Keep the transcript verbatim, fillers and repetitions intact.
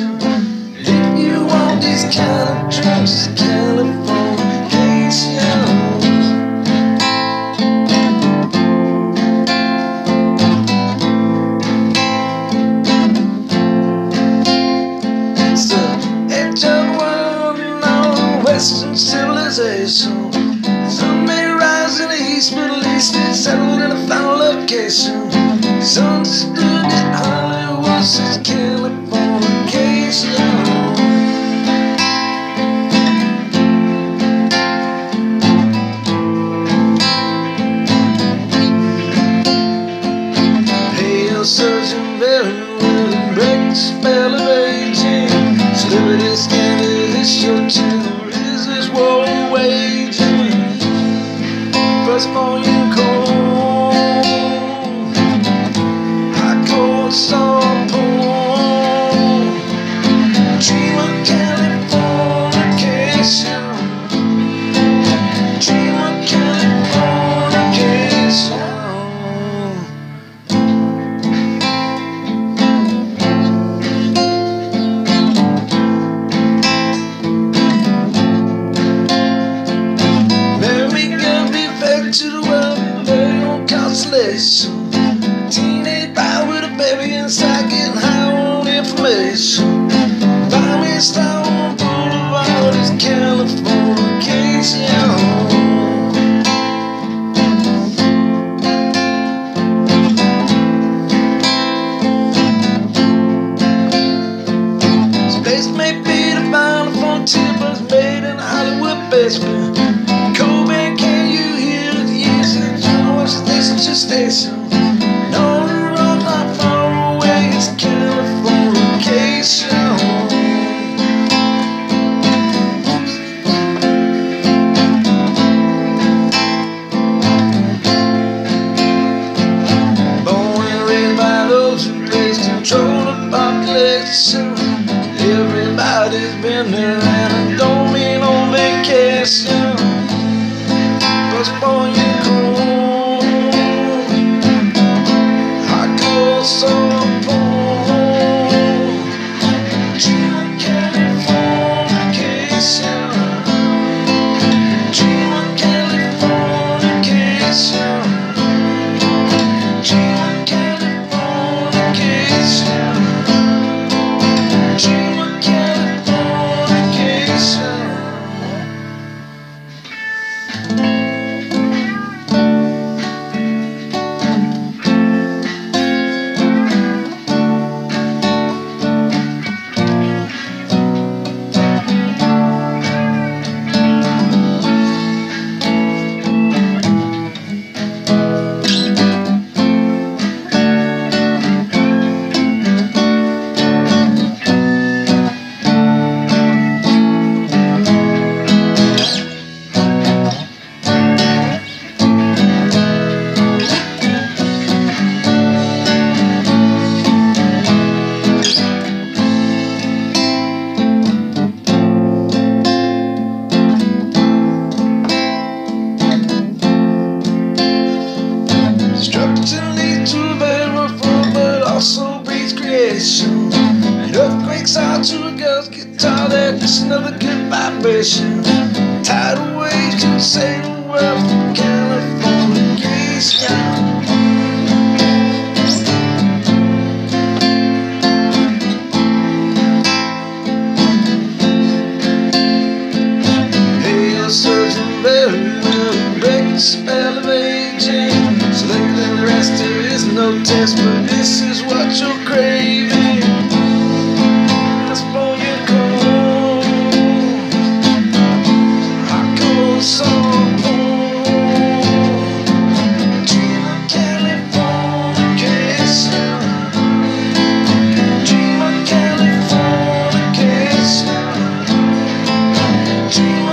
station. If you want these kind of drugs, it's Californication. It's the edge of the world, you know, Western civilization. Sun may rise in the east, but at least it's settled in a final location. It's understood that Hollywood is Californication. Hail surgeon very well and break the spell of aging. Celebrity scandal, is this your channel? Is this war we're waging? First morning cold, hot cold song poem, dream of Californication, dream of Californication. To the world, very own constellation. Teenage boy with a baby inside, getting high on information. Buy me a star on Boulevard, it's Californication. Space may be the final frontier, but it's made in a Hollywood basement. Kobe, can you hear it? Yes, it's almost station to station. No road not far away, it's Californication. Born and raised by those who raise control the population. Everybody's been there and I don't mean on vacation. First born you cold, hot cold summer poem, dream of Californication, dream of Californication, dream of Californication, dream of Californication. Destruction leads to a very rough road, but also breeds creation. And earthquakes are to a girl's guitar, that's another good vibration. Tidal waves can save the world from Californication. Hail surgeon very well, break the spell of aging. So let the rest, there is no test, but this is what you're craving. Let's blow your cold, hot cold summer poem, dream of Californication, dream of Californication, dream of